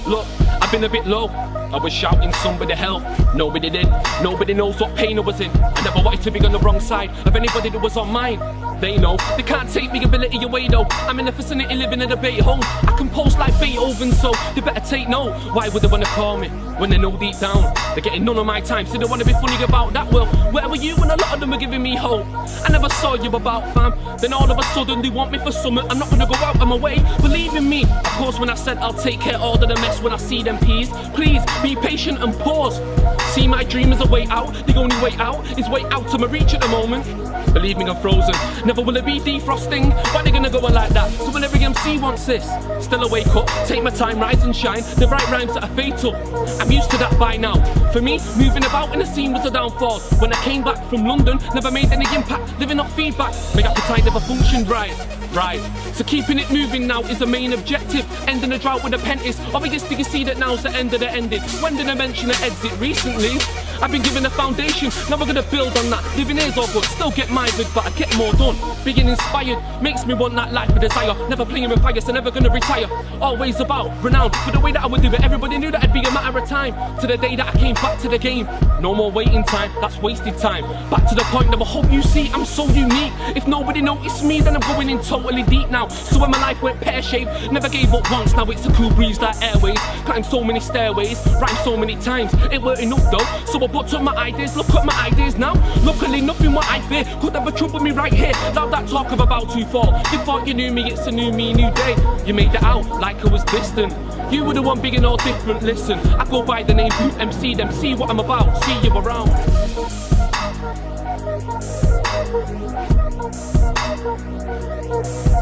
Look, I've been a bit low. I was shouting somebody help, nobody did. Nobody knows what pain I was in. I never wanted to be on the wrong side of anybody that was on mine. They know, they can't take me ability away though. I'm in the vicinity living in a Bay home. I compose like Beethoven, so they better take note. Why would they wanna call me when they know deep down they're getting none of my time? So they wanna be funny about that. Well, where were you when a lot of them were giving me hope? I never saw you about fam. Then all of a sudden they want me for something. I'm not gonna go out of my way, believe in me. Of course when I said I'll take care all of the mess when I see them peas. Please be patient and pause. See my dream is a way out. The only way out is way out to my reach at the moment. Believe me, I'm frozen. Never will it be defrosting. Why they gonna go on like that? So when every MC wants this, still I wake up, take my time, rise and shine. The right rhymes that are fatal. I'm used to that by now. For me, moving about in the scene was a downfall. When I came back from London, never made any impact. Living off feedback, my appetite never functioned right. So keeping it moving now is the main objective. Ending the drought with a pen is obvious. Do you see that now's the end of the ending? When did I mention an exit recently? I've been given a foundation, now we're gonna build on that. Living is all good, still get my big, but I get more done. Being inspired makes me want that life of desire. Never playing with fire, so never gonna retire. Always about renown for the way that I would do it. Everybody knew that it'd be a matter of time. To the day that I came back to the game. No more waiting time, that's wasted time. Back to the point that I hope you see I'm so unique. If nobody noticed me, then I'm going in totally deep now. So when my life went pear-shaped, never gave up once. Now it's a cool breeze like airways. Climbed so many stairways, rhymed so many times. It weren't enough though, so I put up my ideas. Look at my ideas now. Luckily nothing what I fear could ever trouble me right here. Now that talk of about to fall. You thought you knew me, it's a new me, new day. You made it out like I was distant. You were the one big and all different. Listen, I go by the name Boot MC. Them see what I'm about. See you around.